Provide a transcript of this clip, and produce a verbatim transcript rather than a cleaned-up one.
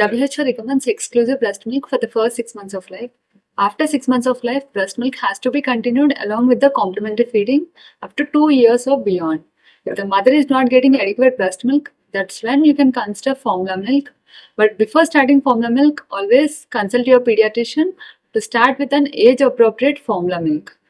W H O recommends exclusive breast milk for the first six months of life. After six months of life, breast milk has to be continued along with the complementary feeding up to two years or beyond. If the mother is not getting adequate breast milk, that's when you can consider formula milk. But before starting formula milk, always consult your pediatrician to start with an age-appropriate formula milk.